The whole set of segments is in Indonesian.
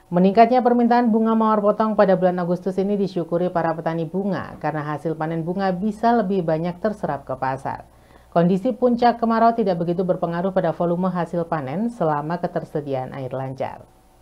Meningkatnya permintaan bunga mawar potong pada bulan Agustus ini disyukuri para petani bunga karena hasil panen bunga bisa lebih banyak terserap ke pasar. Kondisi puncak kemarau tidak begitu berpengaruh pada volume hasil panen selama ketersediaan air lancar.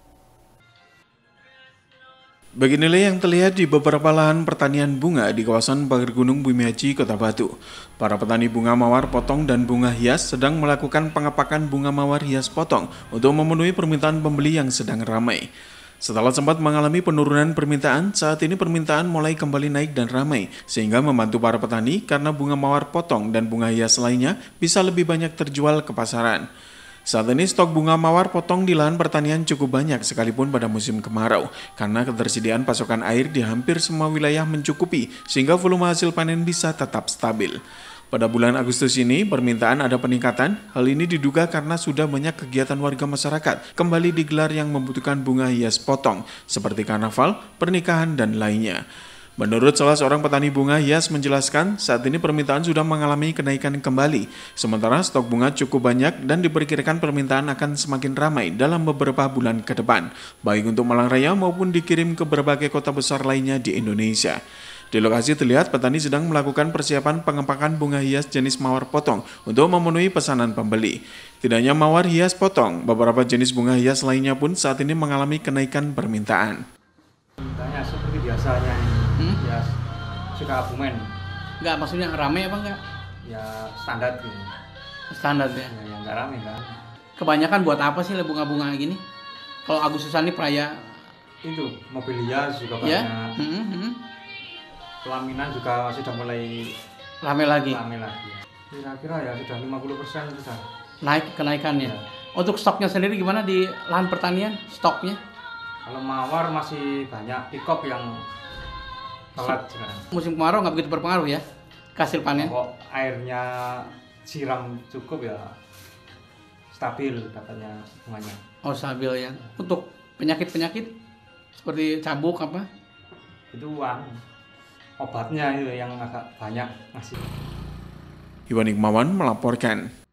Beginilah yang terlihat di beberapa lahan pertanian bunga di kawasan Pagar Gunung Bumi Haji, Kota Batu. Para petani bunga mawar potong dan bunga hias sedang melakukan pengepakan bunga mawar hias potong untuk memenuhi permintaan pembeli yang sedang ramai. Setelah sempat mengalami penurunan permintaan, saat ini permintaan mulai kembali naik dan ramai, sehingga membantu para petani karena bunga mawar potong dan bunga hias lainnya bisa lebih banyak terjual ke pasaran. Saat ini stok bunga mawar potong di lahan pertanian cukup banyak sekalipun pada musim kemarau, karena ketersediaan pasokan air di hampir semua wilayah mencukupi sehingga volume hasil panen bisa tetap stabil. Pada bulan Agustus ini, permintaan ada peningkatan. Hal ini diduga karena sudah banyak kegiatan warga masyarakat kembali digelar yang membutuhkan bunga hias potong, seperti karnaval, pernikahan, dan lainnya. Menurut salah seorang petani bunga hias menjelaskan, saat ini permintaan sudah mengalami kenaikan kembali. Sementara stok bunga cukup banyak dan diperkirakan permintaan akan semakin ramai dalam beberapa bulan ke depan, baik untuk Malang Raya maupun dikirim ke berbagai kota besar lainnya di Indonesia. Di lokasi terlihat petani sedang melakukan persiapan pengepakan bunga hias jenis mawar potong untuk memenuhi pesanan pembeli. Tidak hanya mawar hias potong, beberapa jenis bunga hias lainnya pun saat ini mengalami kenaikan permintaan. Tanya seperti biasanya ya suka abumen. Enggak, maksudnya rame apa enggak? Ya standar gitu. Standar ya. Ya yang enggak rame kan. Kebanyakan buat apa sih bunga-bunga gini? Kalau Agustusan ini peraya Itu mobil hias juga ya? banyak. Pelaminan juga sudah mulai Rame lagi. rame lagi. Kira-kira ya sudah 50% sudah. Naik kenaikannya. Ya. Untuk stoknya sendiri gimana di lahan pertanian? Stoknya? Kalau mawar masih banyak, pikop yang telat sekarang. Musim kemarau nggak begitu berpengaruh ya ke hasil panen? Kok airnya siram cukup ya stabil katanya bunganya. Oh, stabil ya. Untuk penyakit-penyakit seperti cabuk apa? Itu obatnya itu yang agak banyak ngasih. Iwan Hikmawan melaporkan.